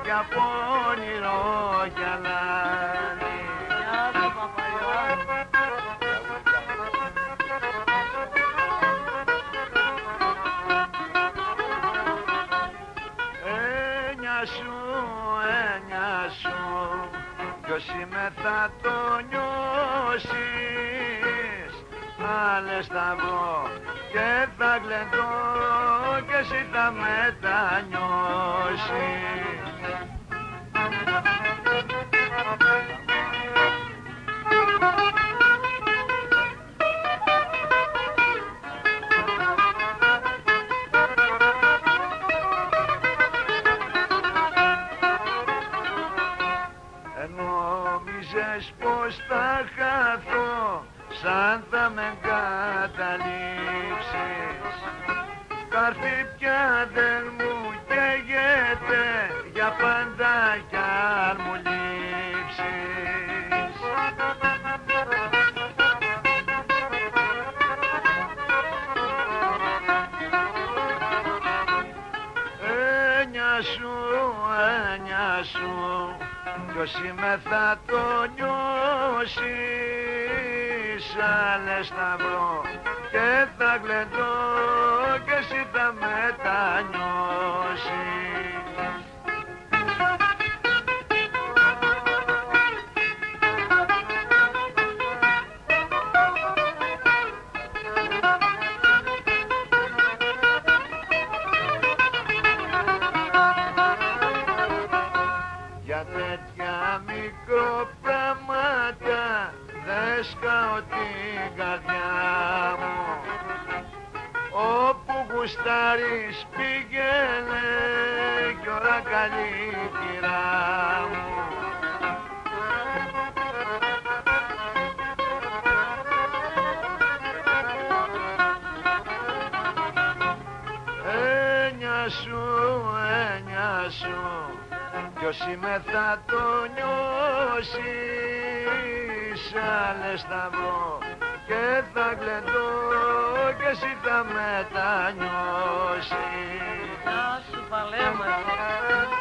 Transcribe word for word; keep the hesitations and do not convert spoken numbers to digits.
κι από όνειρο κι αλάνι. Γεια σου Παπαϊωάννη. Έννοια σου, έννοια σου, ποιος είμαι θα το νιώσεις. Άλλες θα βρω και θα γλεντώ και εσύ θα μετανιώσεις. Ενόμιζες πως θα χαθώ σαν θα με εγκαταλείψεις. Κάρφη πια δεν μου καίγεται για πάντα κι αν μου λείψεις. Έννοια σου, έννοια σου, ποιος είμαι θα το νιώσεις. Άλλες θα βρω και θα γλεντώ και εσύ θα μετανιώσεις. Για τέτοια μικροπράγματα δεν σκάω την καρδιά μου. Όπου γουστάρεις πήγαινε κι ώρα καλή κυρά μου. Έννοια σου, έννοια σου, ποιος είμαι θα το νιώσεις. Άλλες θα βρω και θα γλεντώ και εσύ θα μετανιώσεις. Γεια σου Παλέμα.